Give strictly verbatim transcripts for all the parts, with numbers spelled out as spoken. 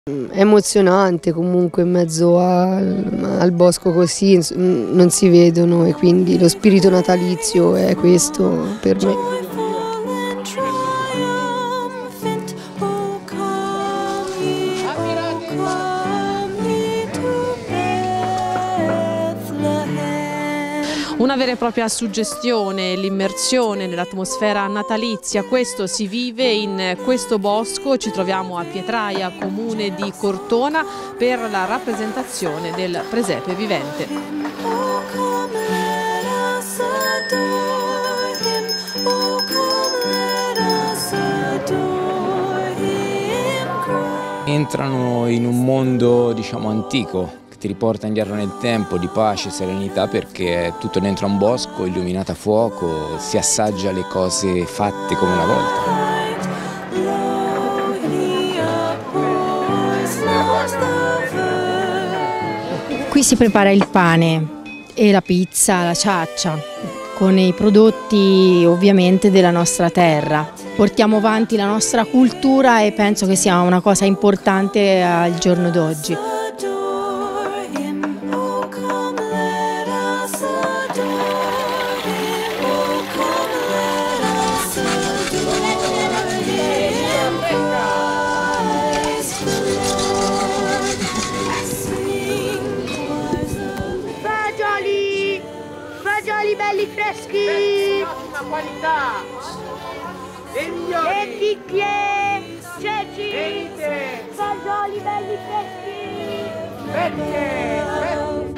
È emozionante comunque in mezzo al, al bosco così, non si vedono e quindi lo spirito natalizio è questo per me. Una vera e propria suggestione, l'immersione nell'atmosfera natalizia, questo si vive in questo bosco. Ci troviamo a Pietraia, comune di Cortona, per la rappresentazione del presepe vivente. Entrano in un mondo, diciamo, antico, ti riporta indietro nel tempo, di pace, serenità, perché è tutto dentro un bosco, illuminato a fuoco, si assaggia le cose fatte come una volta. Qui si prepara il pane e la pizza, la ciaccia, con i prodotti ovviamente della nostra terra. Portiamo avanti la nostra cultura e penso che sia una cosa importante al giorno d'oggi. Fagioli! Fagioli belli freschi! Ottima qualità! Lenticchie! Ceci! Fagioli belli freschi! Perché?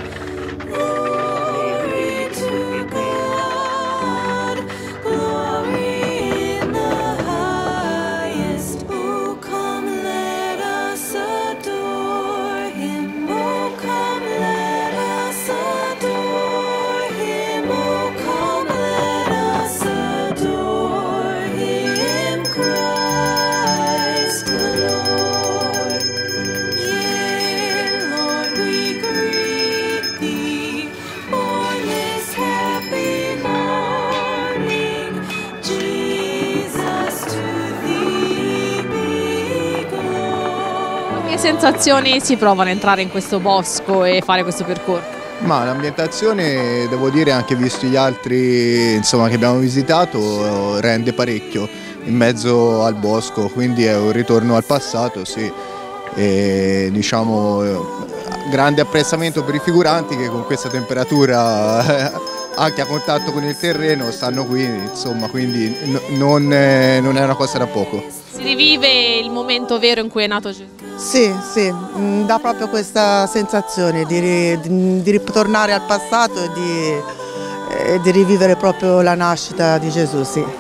Che sensazioni si provano a entrare in questo bosco e fare questo percorso? Ma l'ambientazione, devo dire, anche visto gli altri, insomma, che abbiamo visitato, rende parecchio in mezzo al bosco, quindi è un ritorno al passato, sì. E, diciamo, grande apprezzamento per i figuranti che con questa temperatura anche a contatto con il terreno stanno qui, insomma, quindi non, non è una cosa da poco. Si rivive il momento vero in cui è nato Gesù? Sì, sì, dà proprio questa sensazione di, di, di ritornare al passato e di, e di rivivere proprio la nascita di Gesù, sì.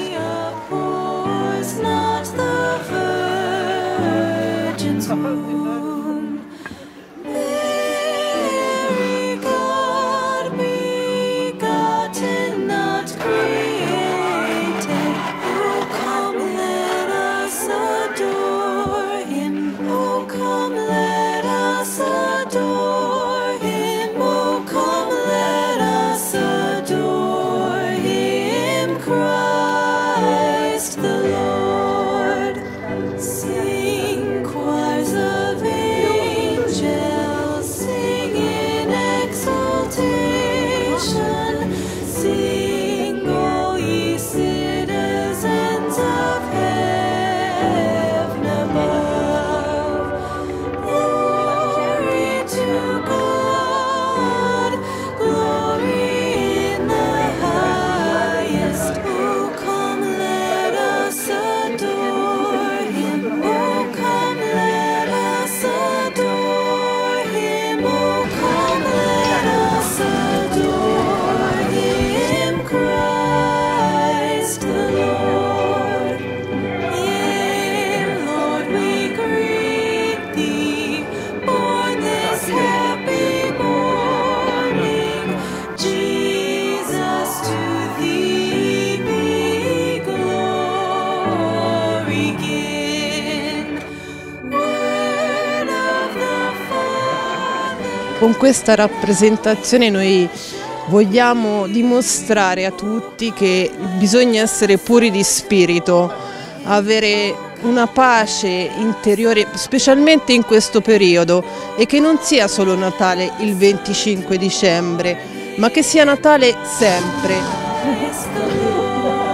Con questa rappresentazione noi vogliamo dimostrare a tutti che bisogna essere puri di spirito, avere una pace interiore, specialmente in questo periodo, e che non sia solo Natale il venticinque dicembre, ma che sia Natale sempre.